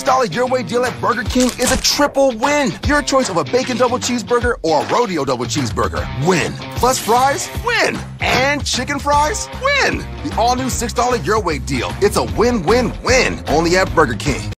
$6 Your Way deal at Burger King is a triple win. Your choice of a bacon double cheeseburger or a rodeo double cheeseburger. Win. Plus fries? Win. And chicken fries? Win. The all-new $6 Your Way deal. It's a win-win-win. Only at Burger King.